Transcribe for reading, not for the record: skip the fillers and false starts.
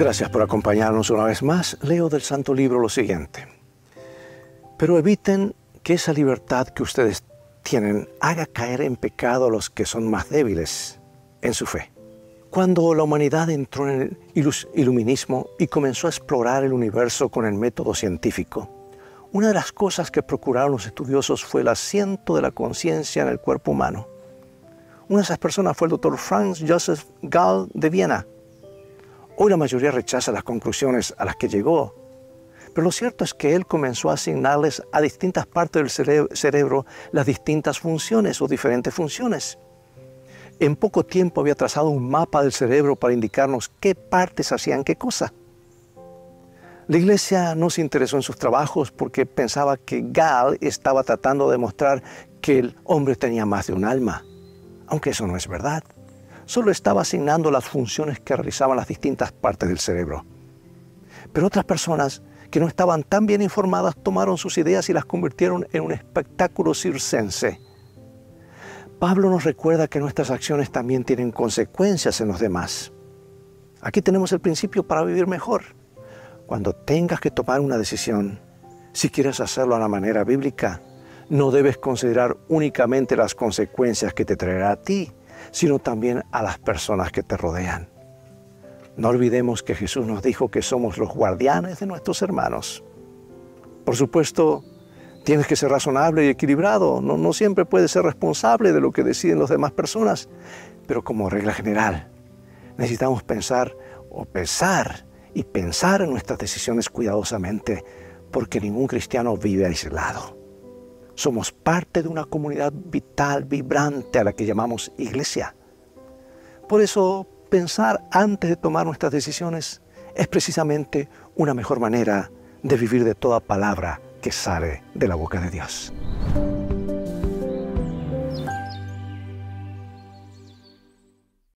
Gracias por acompañarnos una vez más. Leo del Santo Libro lo siguiente. Pero eviten que esa libertad que ustedes tienen haga caer en pecado a los que son más débiles en su fe. Cuando la humanidad entró en el iluminismo y comenzó a explorar el universo con el método científico, una de las cosas que procuraron los estudiosos fue el asiento de la conciencia en el cuerpo humano. Una de esas personas fue el Dr. Franz Joseph Gall de Viena. Hoy la mayoría rechaza las conclusiones a las que llegó, pero lo cierto es que él comenzó a asignarles a distintas partes del cerebro las distintas funciones o diferentes funciones. En poco tiempo había trazado un mapa del cerebro para indicarnos qué partes hacían qué cosa. La Iglesia no se interesó en sus trabajos porque pensaba que Gall estaba tratando de demostrar que el hombre tenía más de un alma, aunque eso no es verdad. Solo estaba asignando las funciones que realizaban las distintas partes del cerebro. Pero otras personas que no estaban tan bien informadas tomaron sus ideas y las convirtieron en un espectáculo circense. Pablo nos recuerda que nuestras acciones también tienen consecuencias en los demás. Aquí tenemos el principio para vivir mejor. Cuando tengas que tomar una decisión, si quieres hacerlo a la manera bíblica, no debes considerar únicamente las consecuencias que te traerá a ti, sino también a las personas que te rodean. No olvidemos que Jesús nos dijo que somos los guardianes de nuestros hermanos. Por supuesto, tienes que ser razonable y equilibrado. No siempre puedes ser responsable de lo que deciden las demás personas. Pero como regla general, necesitamos pensar en nuestras decisiones cuidadosamente, porque ningún cristiano vive aislado. Somos parte de una comunidad vital, vibrante, a la que llamamos iglesia. Por eso, pensar antes de tomar nuestras decisiones es precisamente una mejor manera de vivir de toda palabra que sale de la boca de Dios.